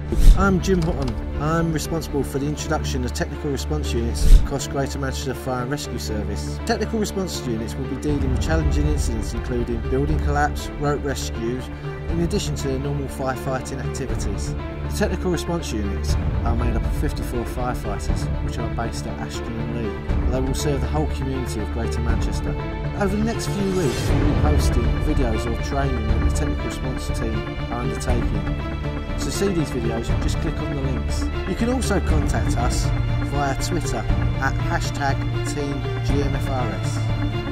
I'm Jim Hutton. I'm responsible for the introduction of technical response units across Greater Manchester Fire and Rescue Service. Technical response units will be dealing with challenging incidents including building collapse, rope rescues, in addition to the normal firefighting activities. The technical response units are made up of 54 firefighters, which are based at Ashton and Lee. They will serve the whole community of Greater Manchester. Over the next few weeks, we'll be posting videos of training that the technical response team are undertaking. To see these videos, just click on the links. You can also contact us via Twitter at #TeamGMFRS.